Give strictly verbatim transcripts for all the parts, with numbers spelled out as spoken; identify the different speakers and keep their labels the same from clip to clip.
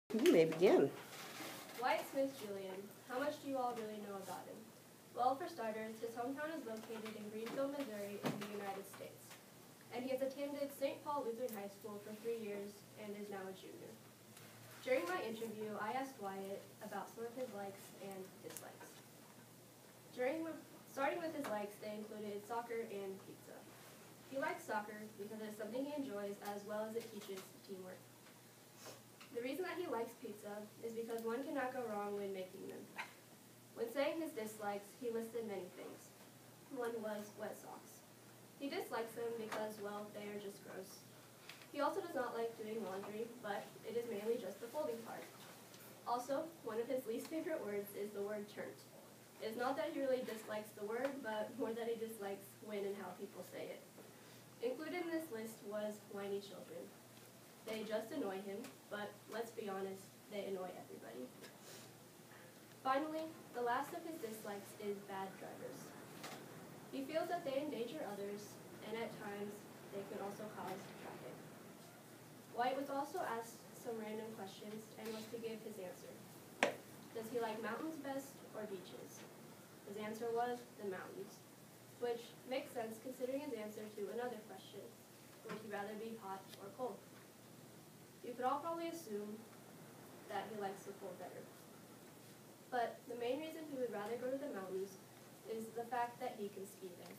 Speaker 1: You may begin.
Speaker 2: Wyatt Smith Julian. How much do you all really know about him? Well, for starters, his hometown is located in Greenville, Missouri in the United States. And he has attended Saint Paul Lutheran High School for three years and is now a junior. During my interview, I asked Wyatt about some of his likes and dislikes. During, starting with his likes, they included soccer and pizza. He likes soccer because it is something he enjoys as well as it teaches teamwork. The reason that he likes pizza is because one cannot go wrong when making them. When saying his dislikes, he listed many things. One was wet socks. He dislikes them because, well, they are just gross. He also does not like doing laundry, but it is mainly just the folding part. Also, one of his least favorite words is the word turnt. It is not that he really dislikes the word, but more that he dislikes when and how people say it. Included in this list was whiny children. They just annoy him, but let's be honest, they annoy everybody. Finally, the last of his dislikes is bad drivers. He feels that they endanger others, and at times, they can also cause traffic. Wyatt was also asked some random questions and was to give his answer. Does he like mountains best or beaches? His answer was the mountains, which makes sense considering his answer to another question. Would he rather be hot or cold? You could all probably assume that he likes the cold better. But the main reason he would rather go to the mountains is the fact that he can ski there.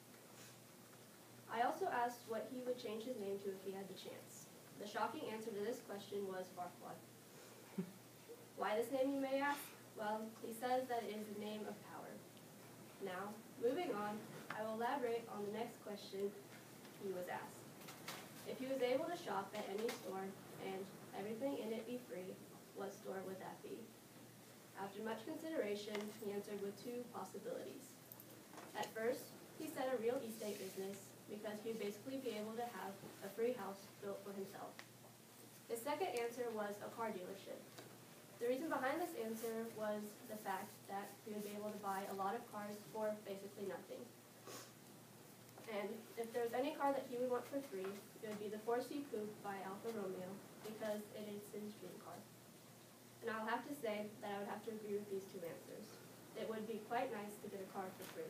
Speaker 2: I also asked what he would change his name to if he had the chance. The shocking answer to this question was Farquaad. Why this name, you may ask? Well, he says that it is the name of power. Now, moving on, I will elaborate on the next question he was asked. If he was able to shop at any store and everything in it be free, what store would that be? After much consideration, he answered with two possibilities. At first, he said a real estate business because he would basically be able to have a free house built for himself. His second answer was a car dealership. The reason behind this answer was the fact that he would be able to buy a lot of cars for basically nothing. And if there was any car that he would want for free, it would be the four C Coupe by Alfa Romeo, because it is his dream car. And I'll have to say that I would have to agree with these two answers. It would be quite nice to get a car for free.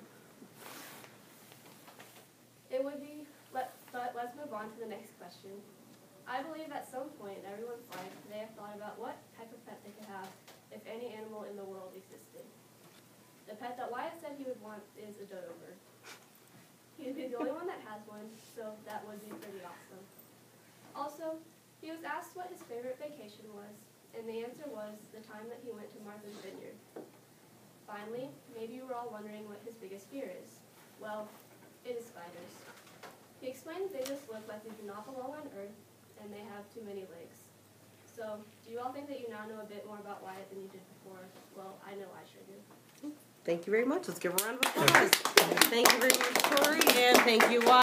Speaker 2: It would be, let, but let's move on to the next question. I believe at some point in everyone's life, they have thought about what type of pet they could have if any animal in the world existed. The pet that Wyatt said he would want is a dodo bird. He would be the only one that has one, so that would be pretty awesome. Also, he was asked what his favorite vacation was, and the answer was the time that he went to Martha's Vineyard. Finally, maybe you were all wondering what his biggest fear is. Well, it is spiders. He explained they just look like they do not belong on Earth, and they have too many legs. So, do you all think that you now know a bit more about Wyatt than you did before? Well, I know I sure do.
Speaker 1: Thank you very much. Let's give a round of applause. Thank you very much, Tori, and thank you, Wyatt.